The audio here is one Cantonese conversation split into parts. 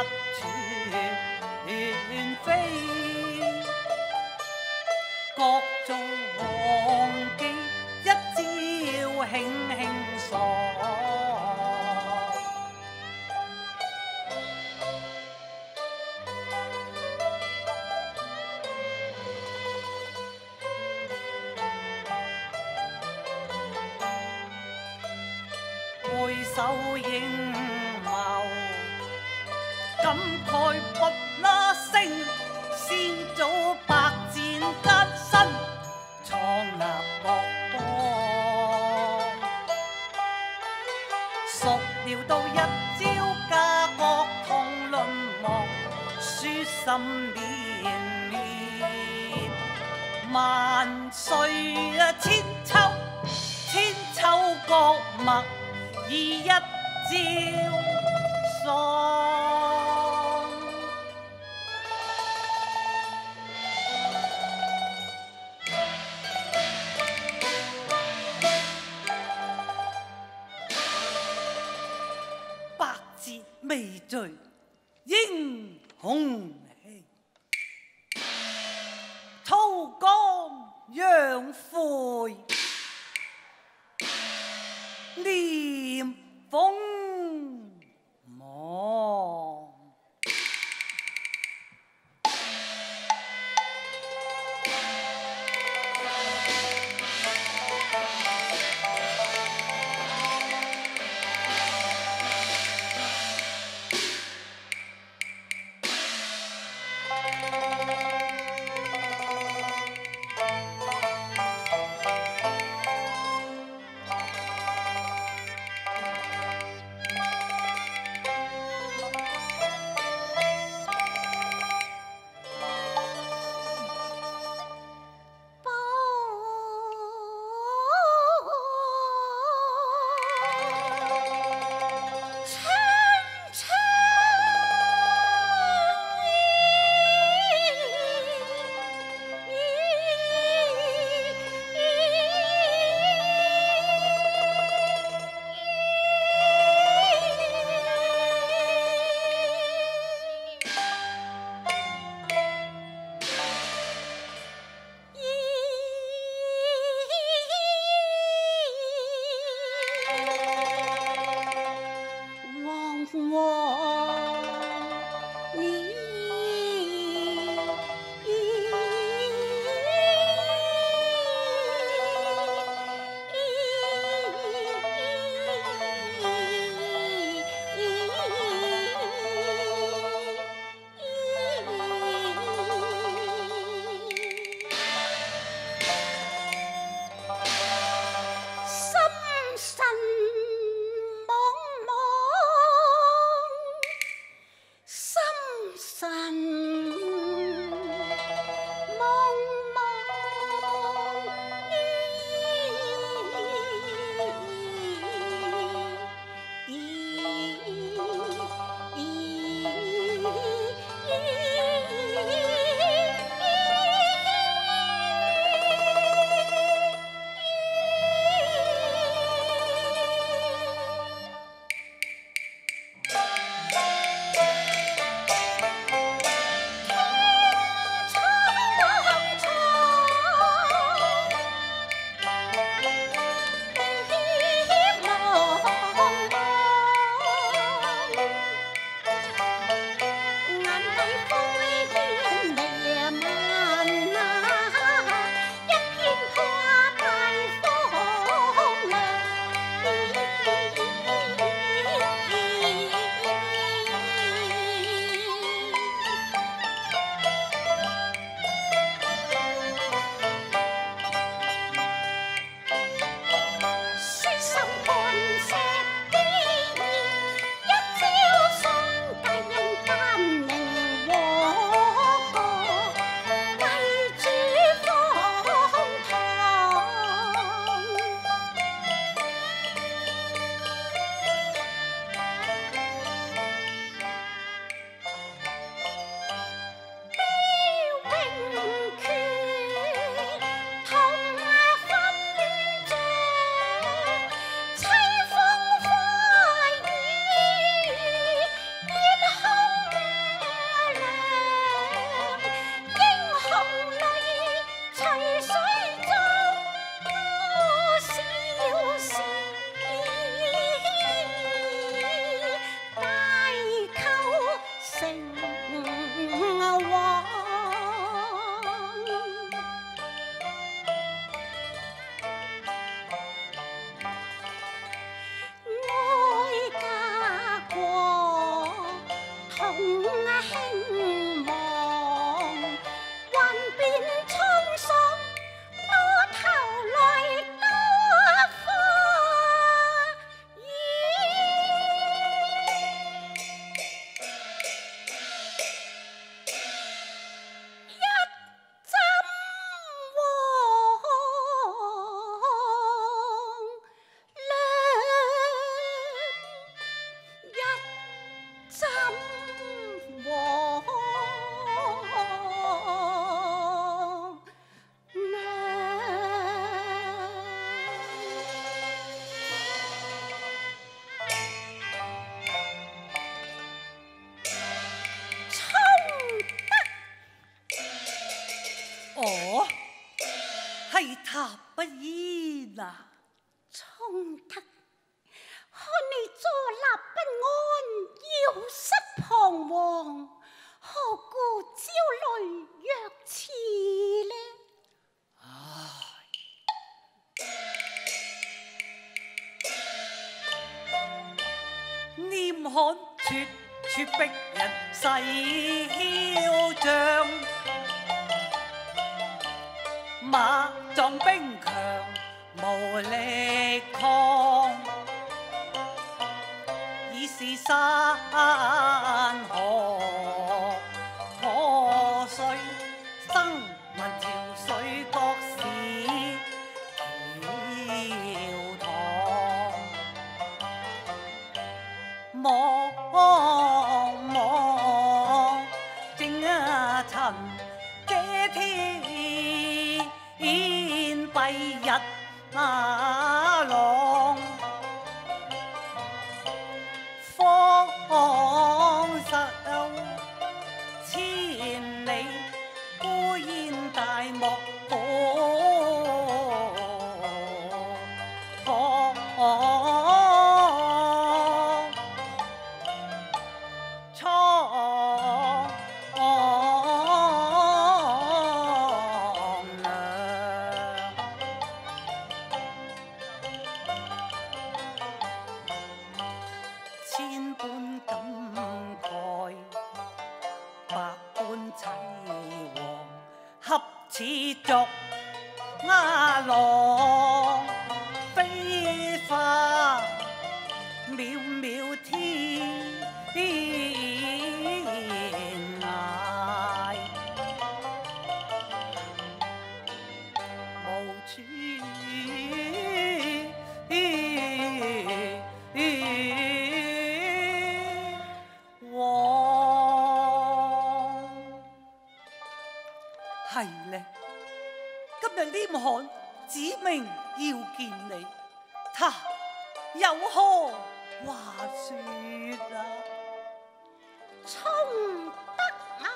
全非，各種忘記一朝輕輕鎖。回首應眸，感慨不那聲，先祖百戰艱辛，創立國邦。孰料到一朝家國同淪亡，書心綿綿，萬歲千秋國脈。以一朝喪，百戰未遂英雄氣，韜光養晦。念風亡， 咄咄逼人誓囂張，馬壯兵強無力抗，已是山河破碎，生民潮水各是橋塘，望望正塵這天蔽日浪，方實千里孤煙大漠千般感慨，百般凄惶，恰似逐浪飛花渺渺天涯，無處係咧，今日廉罕指明要見你，他有何話說啊？ 衝得啊！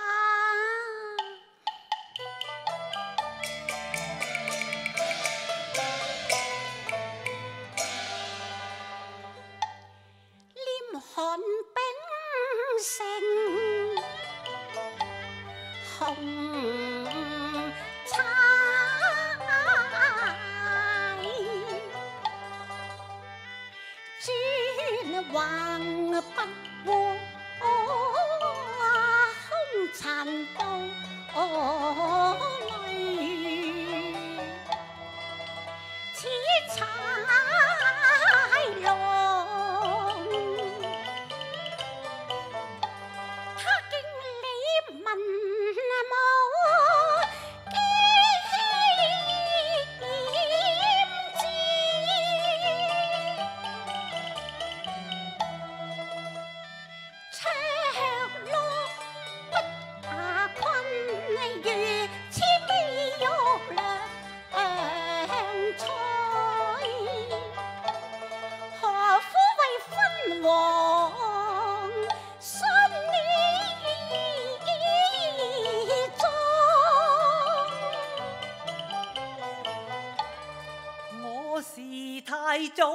廉罕秉承紅柴，專橫不過空殘道裏，此豺狼，他經理文武太祖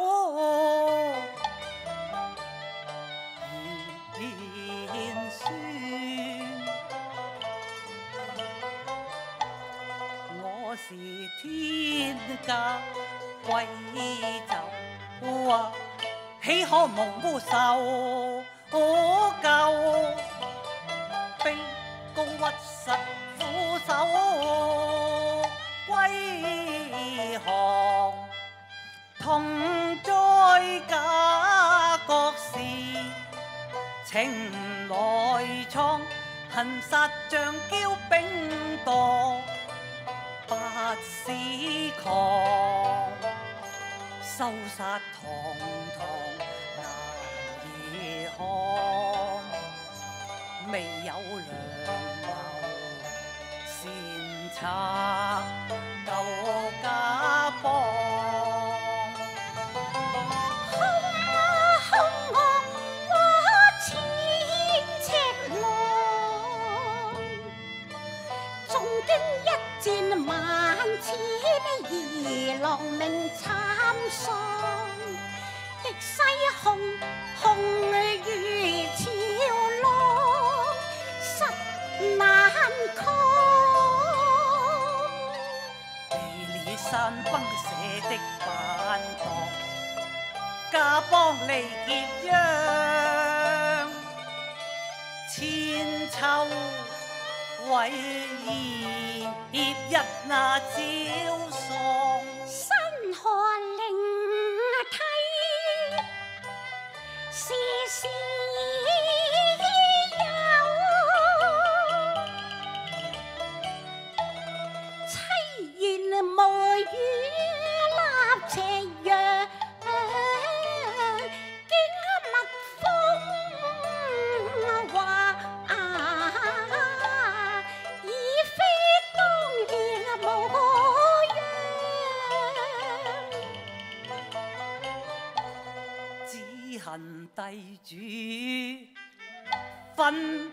言宣，我是天家貴胄啊，豈可蒙污受救？卑躬屈膝俯首歸降。同在家國事，情來創，恨殺像驕兵多，不思狂，收殺堂堂難以看，未有良謀善策舊家邦。 萬千兒郎明慘喪，逆西紅紅如潮浪，實難抗。 地裂山崩瀉的板國，家邦離結央。 秋為葉一那朝送。 山河令梯，時時有凄言無語立斜陽。 恨地主分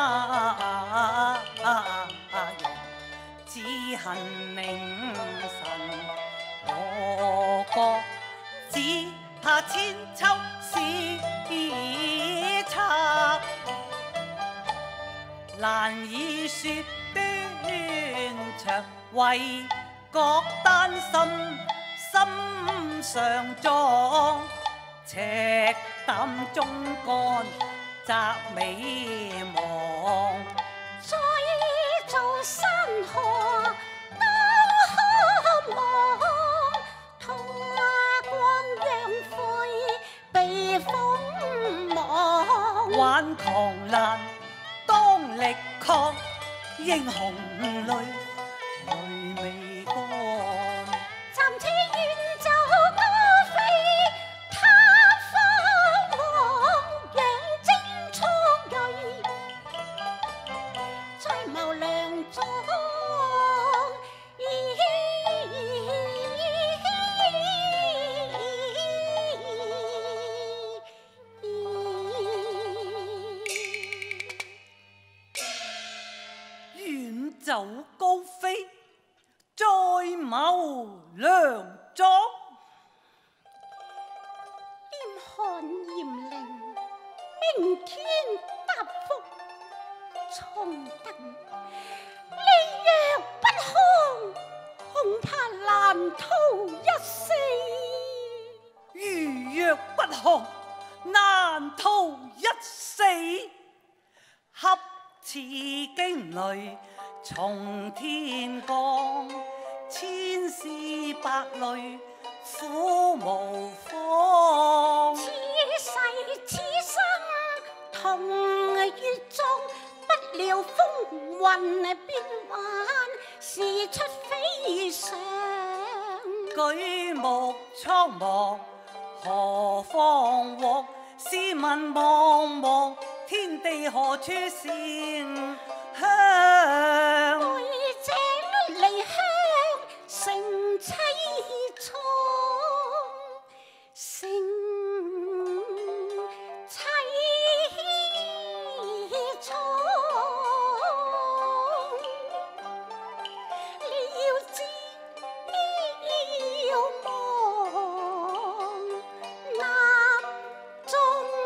只恨凌晨我國，只怕千秋史冊，難以說斷腸，為國丹心心上裝。赤膽中乾責美望， 再造山河多渴望，痛光陽灰被鋒芒。 挽狂瀾當力抗，英雄淚未乾。 暫且遠走高飛。 走高飛，再謀良作。 嚴寒嚴凌，明天答覆重登。離若不康，恐怕難逃一死。 如若不康，難逃一死。恰似驚雷從天降，千絲百類苦無方。 此世此生同月中，不料風雲變幻，事出非常。 舉目蒼茫，何方獲？試問茫茫，天地何處善鄉？ 背井離鄉成凄愴，成凄愴。你要知要望，南中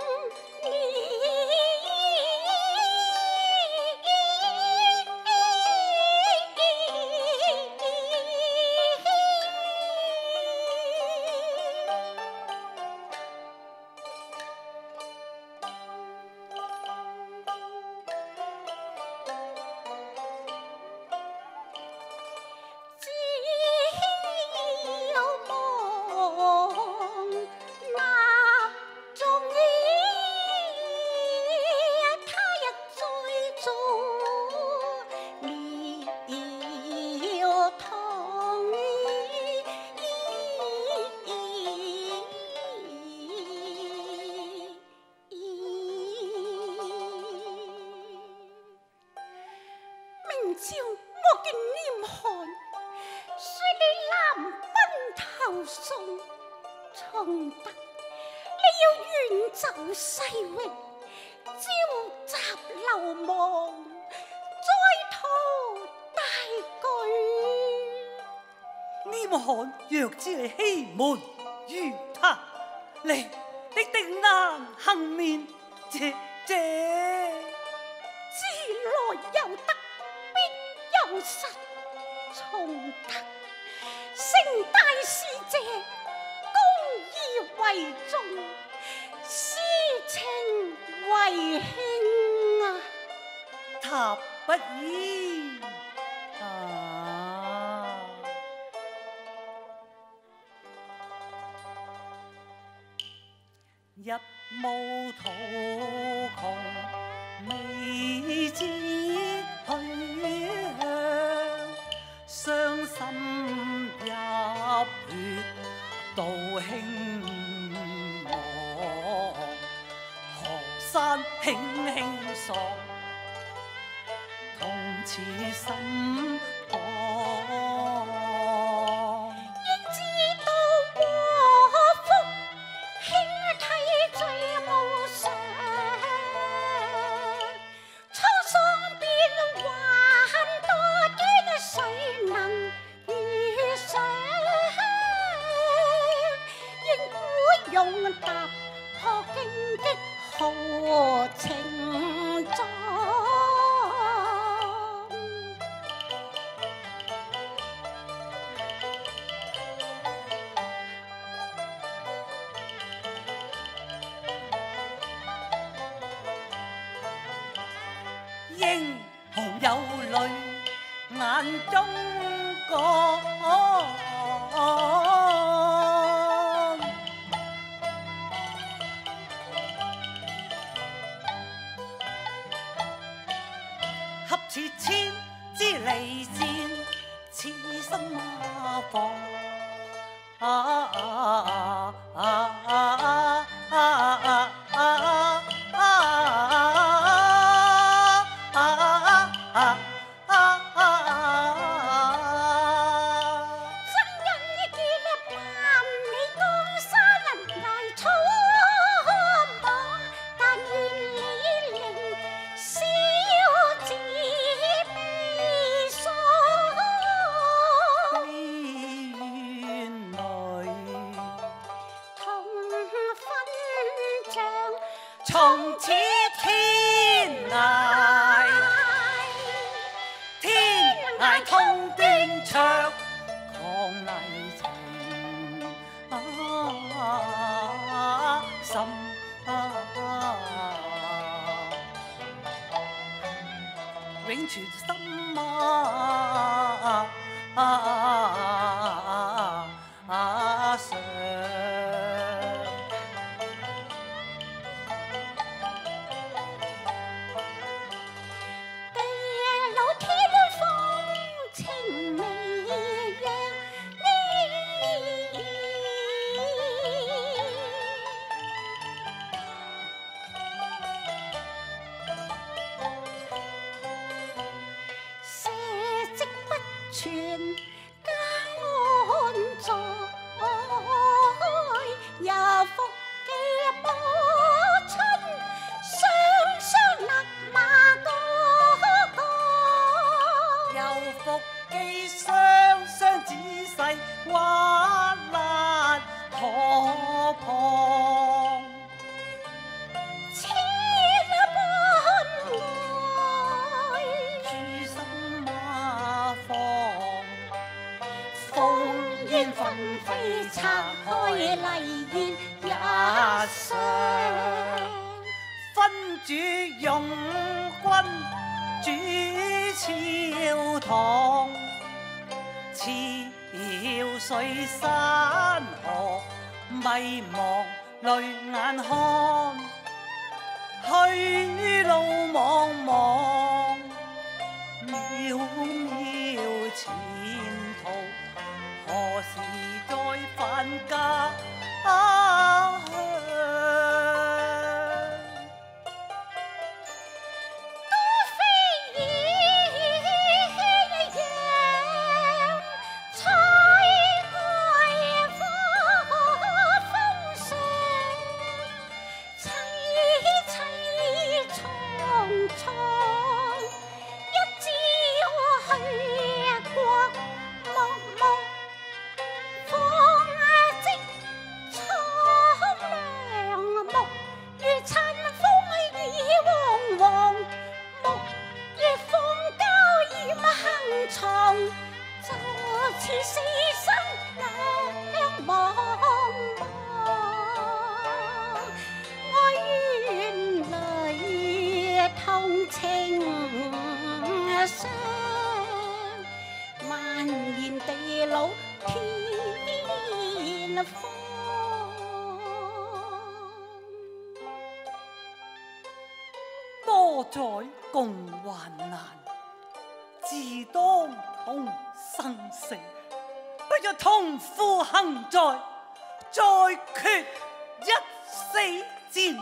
明朝我見nghiêm寒，說你南奔投宋，重德你要遠走西域，召集流亡，再圖大舉。 nghiêm寒若知你欺瞞於他，你定難幸免。姐姐， 知來有得，必有失。重德成大事者，公義為重，私情為輕啊！ 插不依啊！一無途窮，未知去向，傷心入血到興亡，河山輕輕索，痛似心肝。英雄有淚眼中乾，恰似千支利箭刺心馬房。從此天涯，天涯痛斷腸，抗泥情深。永存心上。 全家安在，有福嘅母親，雙雙勒馬哥哥， 有福記雙雙仔細畫爛可旁， 千般愛， 諸心馬放。 煙紛飛拆開麗煙一雙， 分主用君主朝堂，潮水山河迷茫淚眼看，去路茫茫，渺渺前途。何時再返家鄉？ 都非鸳鸯彩愛風上，凄凄愴愴，一朝去國茫茫。就似死生兩茫茫，我願淚同情。 上，蔓延地老天荒。 多载共患難，自當同生死。不若同赴行在，再決一死戰。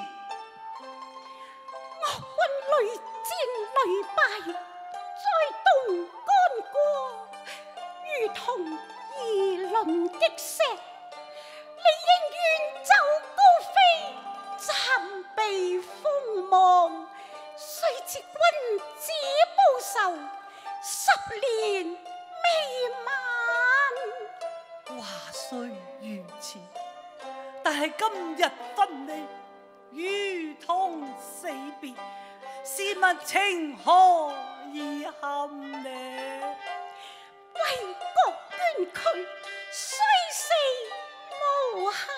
我軍屢戰屢敗，在東干過，如同移輪的石。你應遠走高飛，暫避鋒芒。誰知君子報仇，10年未晚。 話雖如此，但係今日分離，如同死別，試問情何以堪呢？ 為國捐軀，雖死無憾。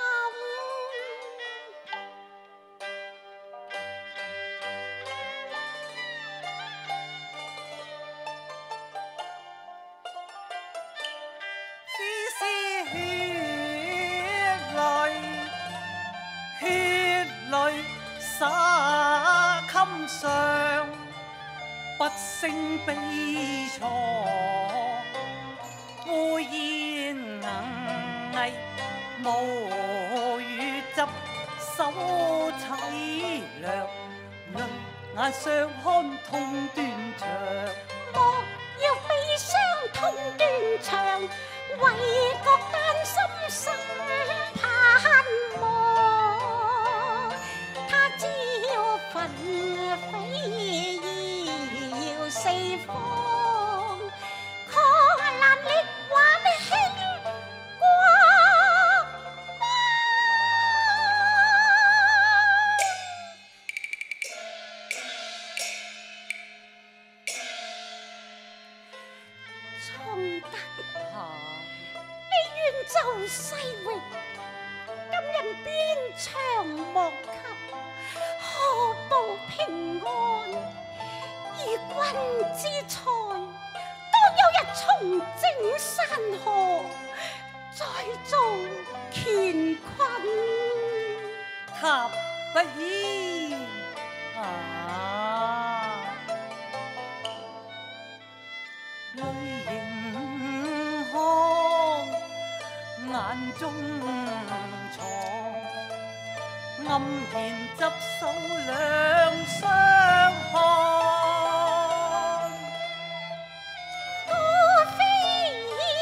灑襟上，不勝悲愴，烏煙翳，無語執手凄涼，淚眼相看痛斷腸。 莫要悲傷痛斷腸，為國丹心生盼望。他朝奮飛耀四方，抗難力挽興國邦。崇德，你遠走西域，今日邊場莫及，何報平安？以君之才，當有日重整山河，再造乾坤。 塔不依啊！淚盈眶，眼中藏，黯然執手兩相看。 歌飛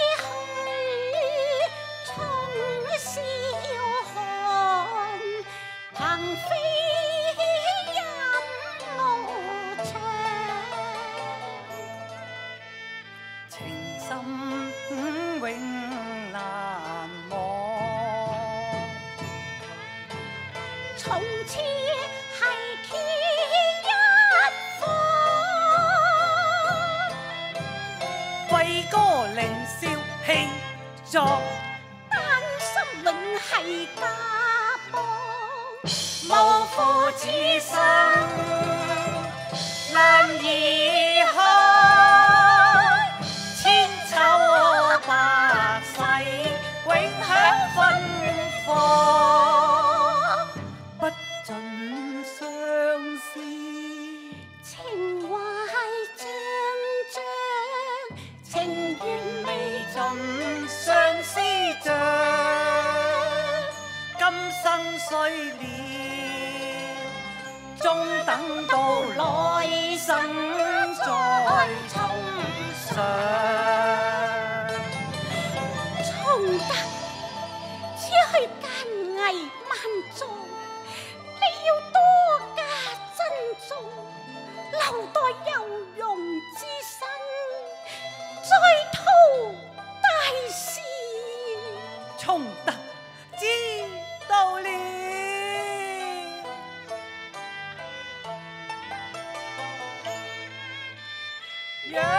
去，從笑看，騰飛飲無常。 情深永難忘， 從此係牽一方。 為歌凌霄慶祝， 丹心永係家邦，無負此生難移開，千秋百世永享芬芳， 不盡相思。 情懷張張，情緣未盡相思像。 今生雖了，終等到來生再重上。 崇德，此去艱危萬重，你要多加珍重，留待有容之身，再圖大事。 崇德知道了。讓